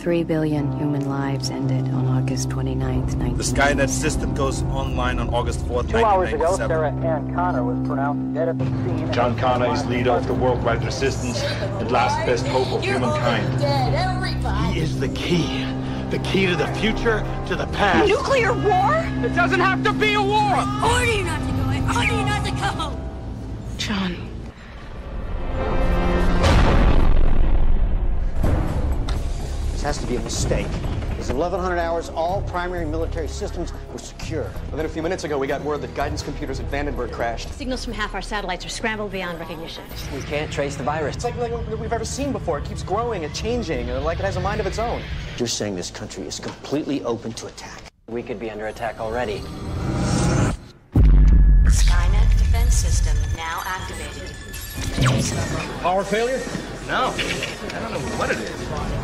3 billion human lives ended on August 29th, 19... The Skynet system goes online on August 4th, 2 hours ago, Sarah Ann Connor was pronounced dead at the scene. John Connor is leader of the Worldwide Resistance and last best hope of humankind. Dead, everybody. He is the key. The key to the future, to the past. Nuclear war? It doesn't have to be a war! I order you not to go. I order you not to go. John. This has to be a mistake. Because in 1100 hours, all primary military systems were secure. Well, then a few minutes ago, we got word that guidance computers at Vandenberg crashed. Signals from half our satellites are scrambled beyond recognition. We can't trace the virus. It's like we've ever seen before. It keeps growing and changing, like it has a mind of its own. You're saying this country is completely open to attack. We could be under attack already. Skynet defense system now activated. Power failure? No. I don't know what it is.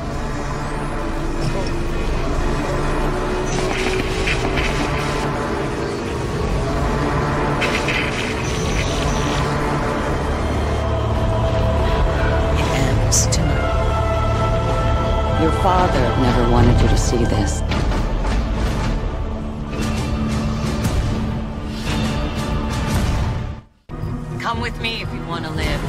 Your father never wanted you to see this. Come with me if you want to live.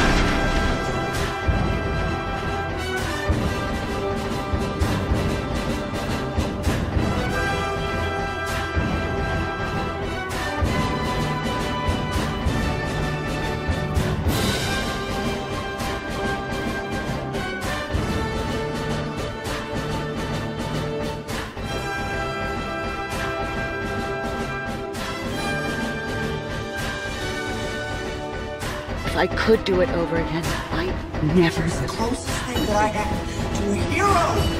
If I could do it over again, I'd never... The closest thing that I have to a hero.